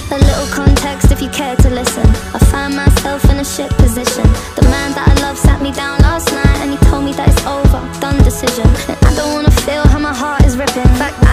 A little context if you care to listen. I find myself in a shit position. The man that I love sat me down last night and he told me that it's over, done decision. And I don't wanna feel how my heart is ripping. In fact,